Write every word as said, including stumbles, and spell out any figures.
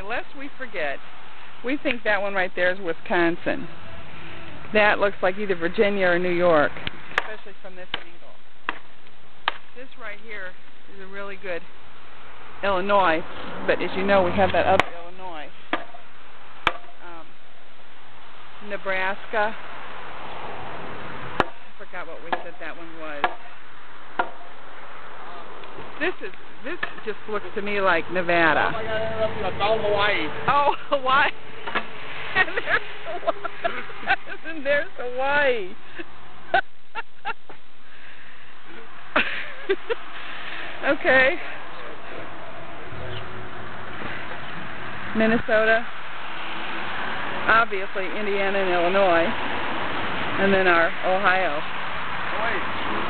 lest we forget, we think that one right there is Wisconsin. That looks like either Virginia or New York, especially from this angle. This right here is a really good Illinois, but as you know, we have that other Illinois. Um, Nebraska. I forgot what we said that one was. This is this just looks to me like Nevada. Oh my God, that's all Hawaii. Oh, Hawaii. And there's Hawaii. And there's Hawaii. Okay. Minnesota. Obviously Indiana and Illinois. And then our Ohio. Wait.